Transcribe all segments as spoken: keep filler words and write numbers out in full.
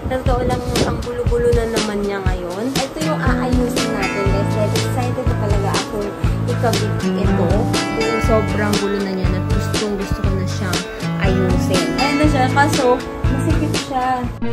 Totoo lang, ang gulo-gulo na naman niya ngayon. Ito yung aayusin natin, guys. Dahil excited na talaga ako ikabit ito. Yung sobrang gulo na niya at gustong gusto ko na siyang ayusin. Ayan na siya, kaso masikip siya.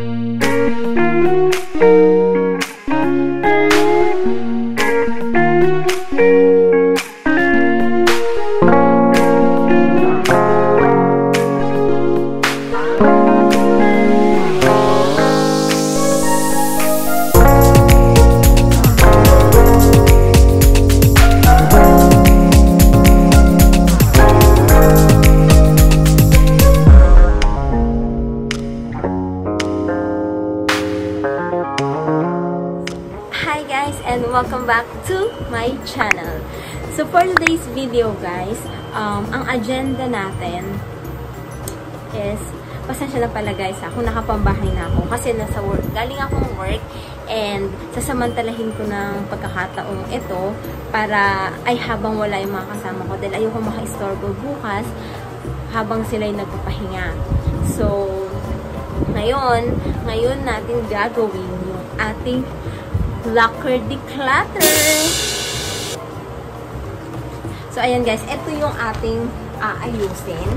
Welcome back to my channel. So for today's video, guys, um, ang agenda natin is, pasensya na pala guys, ako nakapambahay na ako kasi nasa work, galing akong work and sasamantalahin ko ng pagkakataong ito para ay habang wala yung mga kasama ko dahil ayoko maka-istorbo bukas habang sila'y nagpapahinga. So ngayon, ngayon natin gagawin yung ating locker declutter. So, ayan guys, ito yung ating aayusin.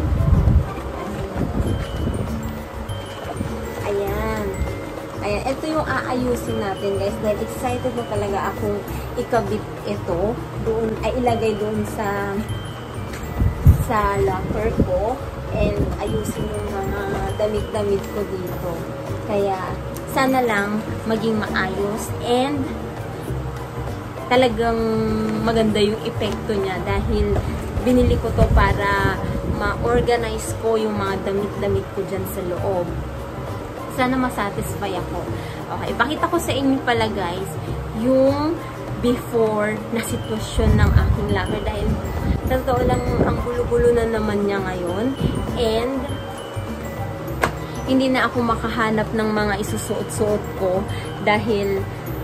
Ayan. Ayan, ito yung aayusin natin guys. Dahil excited na talaga akong ikabit ito. Doon, ay ilagay doon sa sa locker ko. And ayusin yung mga damit-damit ko dito. Kaya, sana lang maging maayos and talagang maganda yung epekto niya dahil binili ko to para ma-organize ko yung mga damit-damit ko dyan sa loob. Sana masatisfy ako. Okay, ipakita ko sa inyo pala guys yung before na sitwasyon ng aking locker dahil totoo lang ang gulo-gulo na naman niya ngayon and hindi na ako makahanap ng mga isusuot-suot ko dahil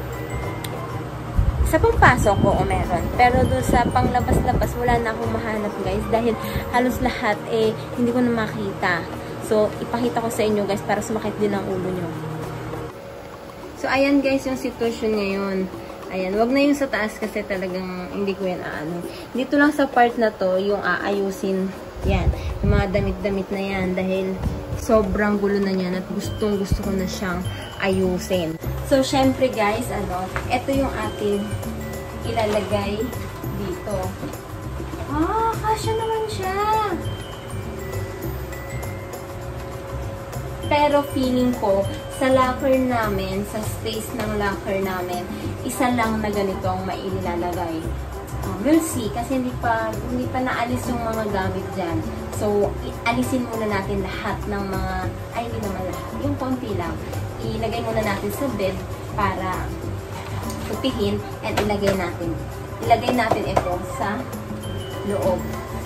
sa pangpasok ko o meron. Pero doon sa panglabas-labas, wala na akong mahanap guys dahil halos lahat eh hindi ko na makita. So, ipakita ko sa inyo guys para sumakit din ang ulo nyo. So, ayan guys yung sitwasyon ngayon. Ayan, wag na yung sa taas kasi talagang hindi ko yan aano. Dito lang sa part na to, yung aayusin yan. Yung mga damit-damit na yan dahil sobrang gulo na niyan at gustong gusto ko na siyang ayusin. So, syempre guys, ano, ito yung ating ilalagay dito. Ah, kasya naman siya. Pero feeling ko, sa locker namin, sa space ng locker namin, isa lang na ganito ang mailalagay. Um, we'll see, kasi hindi pa, hindi pa naalis yung mga gamit dyan. So, alisin muna natin lahat ng mga, ay hindi naman lahat, yung konti lang. Ilagay muna natin sa bed para tupihin and ilagay natin. Ilagay natin ito sa loob.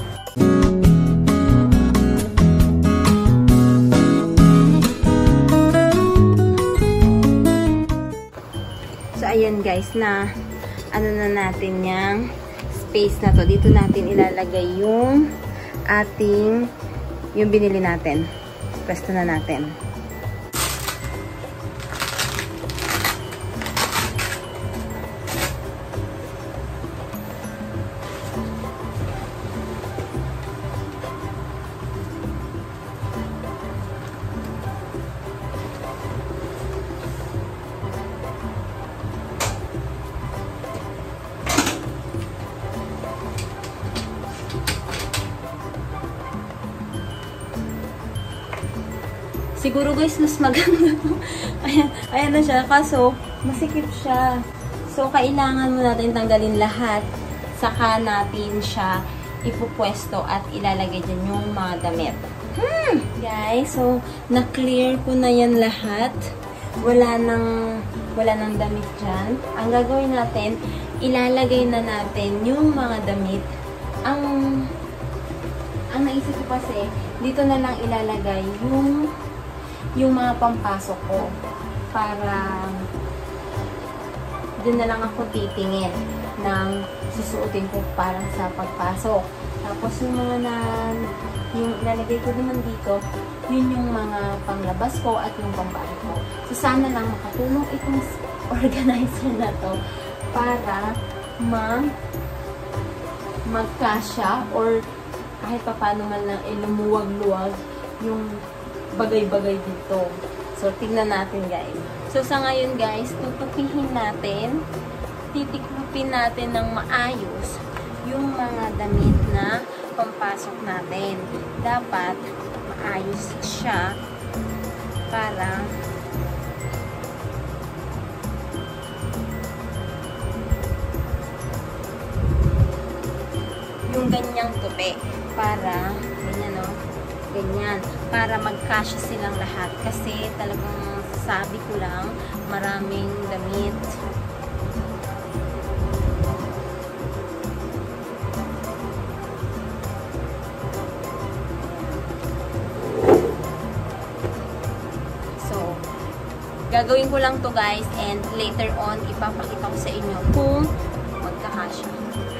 So, ayan guys, na ano na natin yung space na to. Dito natin ilalagay yung ating, yung binili natin. Pwesto na natin. Siguro guys, mas maganda. ayan, ayan na siya. Kaso, masikip siya. So, kailangan mo natin tanggalin lahat. Saka natin siya ipupwesto at ilalagay dyan yung mga damit. Hmm! Guys, so, na-clear ko na yan lahat. Wala nang, wala nang damit dyan. Ang gagawin natin, ilalagay na natin yung mga damit. Ang, ang naisip ko kasi, dito na lang ilalagay yung yung mga pampasok ko para dun na lang ako titingin ng susuotin ko parang sa pagpasok. Tapos yung mga na, yung lalagay ko naman dito, yun yung mga panglabas ko at yung pambahay ko. So, sana lang makatulong itong organizer na to para ma magkasya or kahit pa paano man lang eh, lumuwag-luwag yung bagay-bagay dito. So, tignan natin guys. So, sa ngayon guys, tutupihin natin, titiklupin natin ng maayos yung mga damit na pampasok natin. Dapat maayos siya para yung ganyang tupi para ganyan o, ganyan para magkasya silang lahat kasi talagang sabi ko lang maraming damit. So gagawin ko lang to guys and later on ipapakita ko sa inyo kung magkakasya.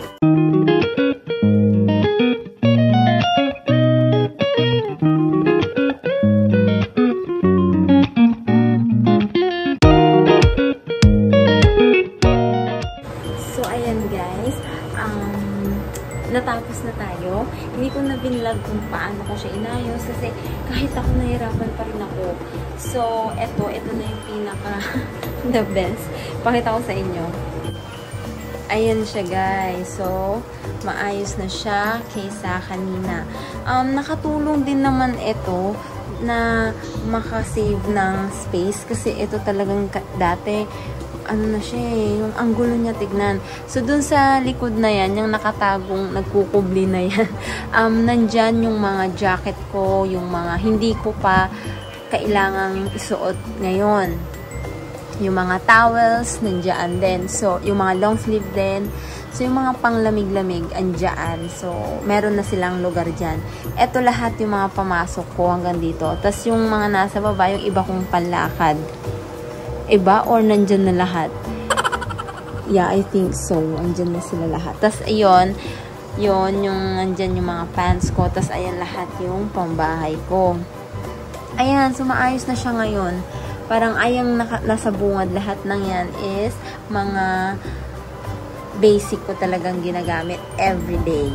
Natapos na tayo. Hindi ko na binlog kung paano ko siya inayos kasi kahit ako nahirapan pa rin ako. So, eto, eto na yung pinaka the best. Pakita ko sa inyo. Ayan siya guys. So, maayos na siya kaysa kanina. Um, nakatulong din naman ito na makasave ng space kasi ito talagang dati ano na siya eh, yung anggulo niya tignan. So, dun sa likod na yan, yung nakatagong, nagkukubli na yan, um, nandyan yung mga jacket ko, yung mga hindi ko pa kailangang isuot ngayon. Yung mga towels, nandyan din. So, yung mga long sleeve din. So, yung mga panglamig-lamig, andyan. So, meron na silang lugar dyan. Ito lahat yung mga pamasok ko hanggang dito. Tapos, yung mga nasa baba, yung iba kong panlakad. Iba or nandyan na lahat? Yeah, I think so. Andyan na sila lahat. Tapos, ayun, yun, yung nandyan yung mga pants ko. Tapos, ayan lahat yung pambahay ko. Ayan, so maayos na siya ngayon. Parang ayang naka, nasa bungad lahat ng yan is mga basic ko talagang ginagamit everyday.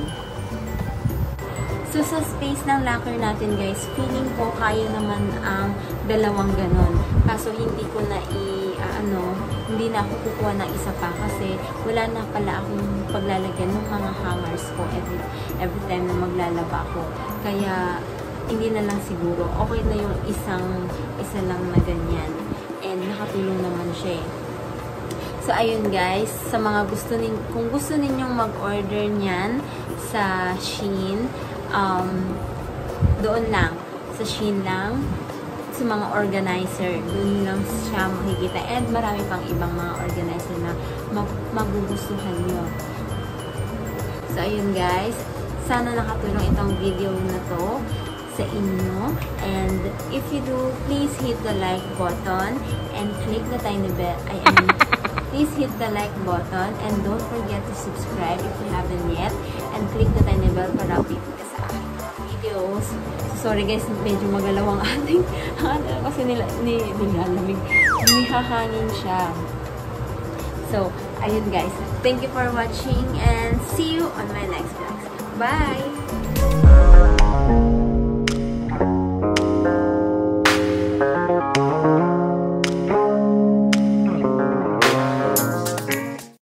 So, sa space ng locker natin, guys, feeling ko kaya naman ang dalawang ganon. Kaso, hindi ko na i, uh, ano, hindi na ako kukuha ng isa pa kasi wala na pala akong paglalagyan ng mga hangers ko every, every time na maglalaba ako. Kaya, hindi na lang siguro. Okay na yung isang, isa lang na ganyan. And, nakatulong naman siya eh. So, ayun guys, sa mga gusto nin kung gusto ninyong mag-order niyan sa Shein, um, doon lang. Sa Shein lang, sa mga organizer, doon lang siya makikita. And marami pang ibang mga organizer na mag magugustuhan nyo. So, ayun guys, sana nakatulong itong video na to sa inyo. And if you do, please hit the like button and click the tiny bell. I mean, please hit the like button and don't forget to subscribe if you haven't yet. And click the tiny bell para update ka sa aking videos. So, sorry guys, medyo magalaw ang ating kasi nila, ni, nilalamig. Nihahangin siya. So, ayun guys. Thank you for watching and see you on my next vlog. Bye!